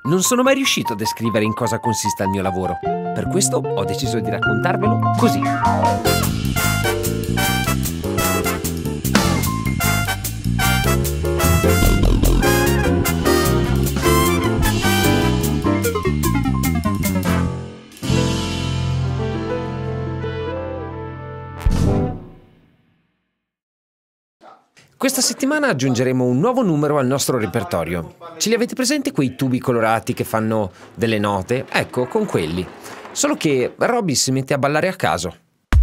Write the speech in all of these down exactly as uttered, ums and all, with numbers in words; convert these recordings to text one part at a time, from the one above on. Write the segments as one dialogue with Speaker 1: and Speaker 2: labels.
Speaker 1: Non sono mai riuscito a descrivere in cosa consiste il mio lavoro. Per questo ho deciso di raccontarvelo così. Questa settimana aggiungeremo un nuovo numero al nostro repertorio. Ce li avete presenti quei tubi colorati che fanno delle note? Ecco, con quelli. Solo che Robby si mette a ballare a caso.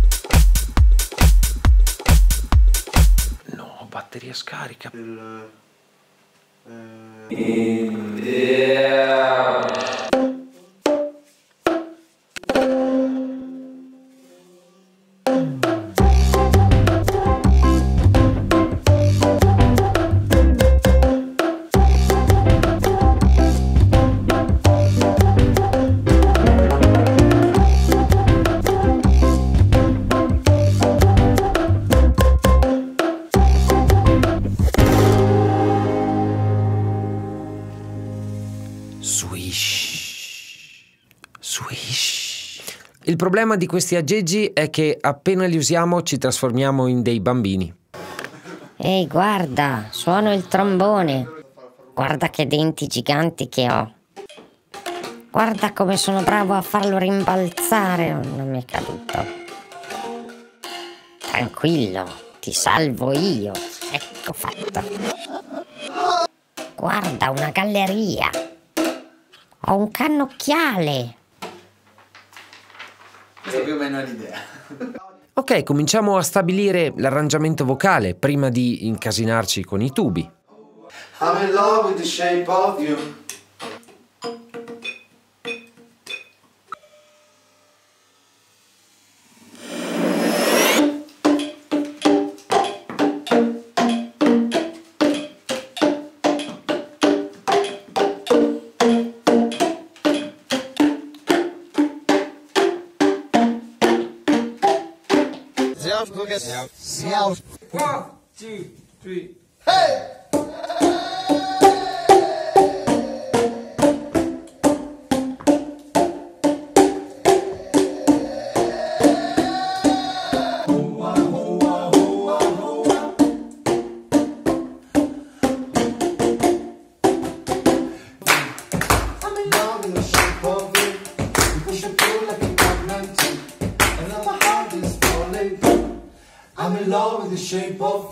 Speaker 1: No, batteria scarica. Il, eh... Swish, swish. Il problema di questi aggeggi è che appena li usiamo ci trasformiamo in dei bambini.
Speaker 2: Ehi, guarda, suono il trombone. Guarda che denti giganti che ho. Guarda come sono bravo a farlo rimbalzare. Non mi è caduto. Tranquillo, ti salvo io. Ecco fatto. Guarda, una galleria. Ho un cannocchiale.
Speaker 3: Questa più o meno è l'idea.
Speaker 1: Ok, cominciamo a stabilire l'arrangiamento vocale prima di incasinarci con i tubi.
Speaker 3: I'm in love with the shape of you. One, two, three. Hey! I'm in love with the shape of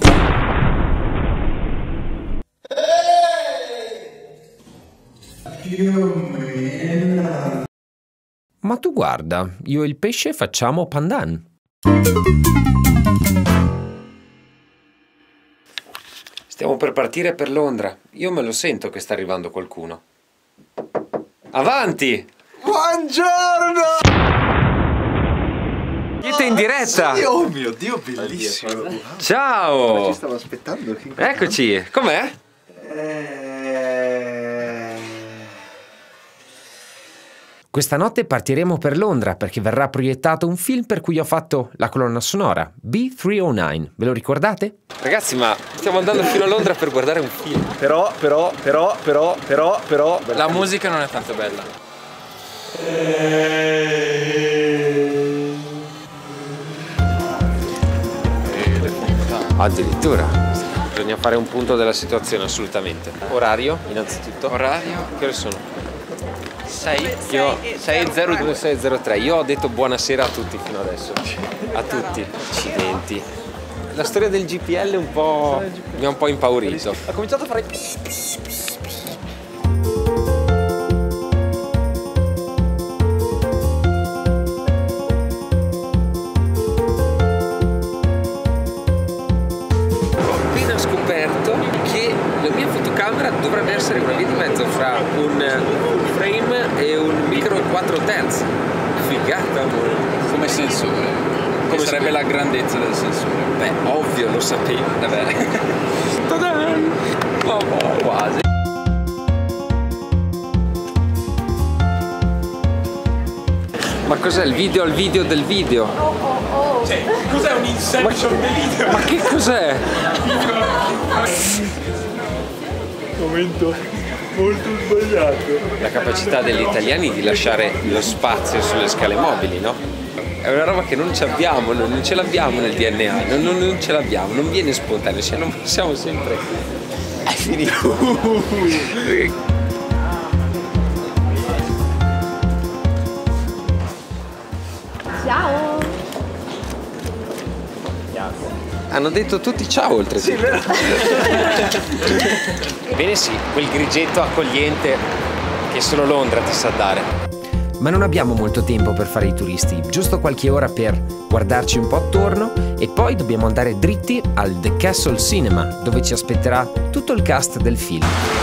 Speaker 3: you.
Speaker 1: Ma tu guarda, io e il pesce facciamo pandan. Stiamo per partire per Londra. Io me lo sento che sta arrivando qualcuno. Avanti!
Speaker 3: Buongiorno!
Speaker 1: Siete in diretta!
Speaker 3: Sì, oh mio Dio, bellissimo!
Speaker 1: Ciao!
Speaker 3: Ma ci stavo aspettando.
Speaker 1: Eccoci, com'è?
Speaker 3: Eh...
Speaker 1: Questa notte partiremo per Londra perché verrà proiettato un film per cui ho fatto la colonna sonora, B trecentonove. Ve lo ricordate? Ragazzi, ma stiamo andando fino a Londra per guardare un film.
Speaker 3: Però, però, però, però, però, però...
Speaker 4: La musica non è tanto bella.
Speaker 1: Addirittura. Bisogna fare un punto della situazione, assolutamente. Orario, innanzitutto.
Speaker 4: Orario?
Speaker 1: Che ore sono?
Speaker 4: sei
Speaker 1: Io
Speaker 4: sei e zero due.
Speaker 1: sei e zero tre. Io ho detto buonasera a tutti fino adesso. A tutti. Accidenti. La storia del G P L un po' mi ha un po' impaurito.
Speaker 4: Ha cominciato a fare...
Speaker 1: Dovrebbe essere una via di mezzo fra un frame e un micro quattro terzi. Figata, amore.
Speaker 4: Come sensore. Come sarebbe la grandezza del sensore?
Speaker 1: Beh, ovvio, lo sapevo.
Speaker 4: Vabbè.
Speaker 1: Oh, oh, quasi. Ma cos'è il video al video del video?
Speaker 5: Oh oh oh.
Speaker 4: Cioè, cos'è un inception del video?
Speaker 1: Ma che cos'è?
Speaker 3: Momento Molto sbagliato.
Speaker 1: La capacità degli italiani di lasciare lo spazio sulle scale mobili, no? È una roba che non ci abbiamo, non, non ce l'abbiamo nel D N A, non, non, non ce l'abbiamo, non viene spontaneo, cioè non possiamo sempre... È finito.
Speaker 5: Ciao!
Speaker 1: Hanno detto tutti ciao oltre.
Speaker 3: Sì, vero?
Speaker 1: Bene sì, quel grigetto accogliente che solo Londra ti sa dare. Ma non abbiamo molto tempo per fare i turisti, giusto qualche ora per guardarci un po' attorno e poi dobbiamo andare dritti al The Castle Cinema, dove ci aspetterà tutto il cast del film.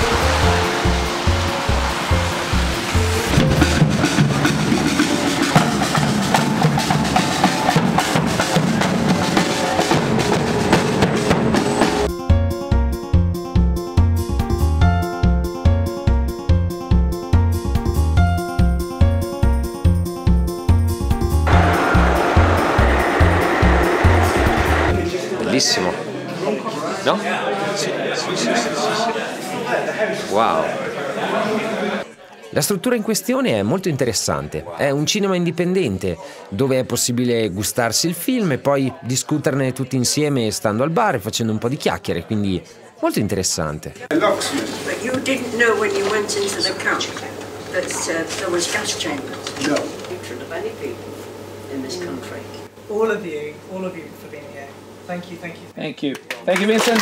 Speaker 1: Bellissimo, no? Sì, sì, sì, sì, sì. Wow. La struttura in questione è molto interessante. È un cinema indipendente dove è possibile gustarsi il film e poi discuterne tutti insieme stando al bar e facendo un po' di chiacchiere, quindi molto interessante.
Speaker 6: But you didn't know when you went into the camp that uh, there was gas chambers?
Speaker 3: No.
Speaker 6: Hatred of any people in this country.
Speaker 7: All of you, all of you for being here. Thank you, thank you.
Speaker 4: Thank you. Thank you, Vincent.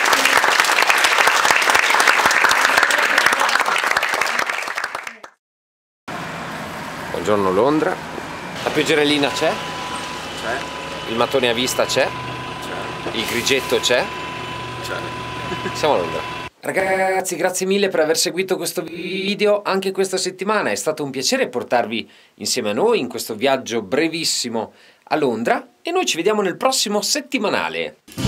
Speaker 1: Buongiorno Londra. La pioggerellina c'è? C'è. Il mattone a vista c'è? C'è. Il grigetto c'è? C'è. Siamo a Londra. Ragazzi, grazie mille per aver seguito questo video anche questa settimana. È stato un piacere portarvi insieme a noi in questo viaggio brevissimo a Londra e noi ci vediamo nel prossimo settimanale.